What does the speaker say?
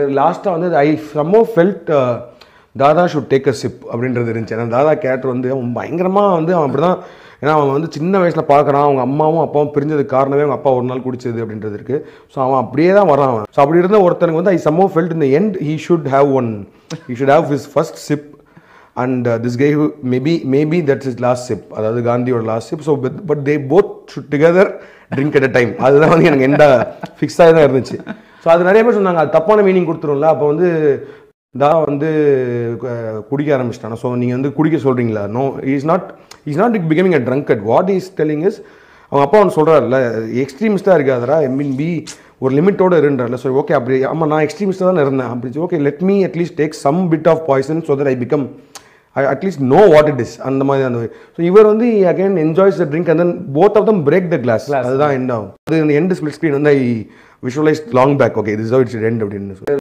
லாஸ்ட்டாக வந்து I somehow felt தாதா ஷுட் டேக் அ சிப் அப்படின்றது இருந்துச்சு. ஏன்னா தாதா கேரக்டர் வந்து அவன் பயங்கரமாக வந்து அவன் அப்படி தான். ஏன்னா அவன் வந்து சின்ன வயசில் பார்க்குறான், அவங்க அம்மாவும் அப்பாவும் பிரிஞ்சதுக்கு காரணமே அவங்க அப்பா ஒரு நாள் குடிச்சது அப்படின்றது இருக்குது. ஸோ அவன் அப்படியே தான் வரான். ஸோ அப்படி இருந்த ஒருத்தனுக்கு வந்து I somehow felt in the end he should have his first sip and this guy who maybe that's his last sip, அதாவது காந்தியோட last sip. So but they both should together drink at a time. அதுதான் வந்து எனக்கு எந்த ஃபிக்ஸாக தான் இருந்துச்சு. So அது நிறைய பேர் சொன்னாங்க அது தப்பான மீனிங் கொடுத்துரும்ல. அப்போ வந்து வந்து குடிக்க ஆரம்பிச்சிட்டானா, ஸோ நீங்கள் வந்து குடிக்க சொல்கிறீங்களா? No, is not becoming a drunkard. What is telling is அவங்க அப்பா அவன் சொல்கிறாருல்ல, எக்ஸ்ட்ரீமிஸ்ட்டாக இருக்காதரா, ஐ மீன் ஒரு லிமிட்டோடு இருன்றார்ல. ஸோ ஓகே அப்படி ஆமாம் நான் எக்ஸ்ட்ரீமிஸ்ட்டாக தான் இருந்தேன் அப்படி. Okay let me at least take some bit of poison so that I become at least no what it is அந்த மாதிரி அந்த. ஸோ இவர் வந்து again enjoys the drink and then both of them break the glass. அதுதான் end ஆகும். அது end split screen வந்து I visualise long back. Okay this how it's end அப்படின்னு.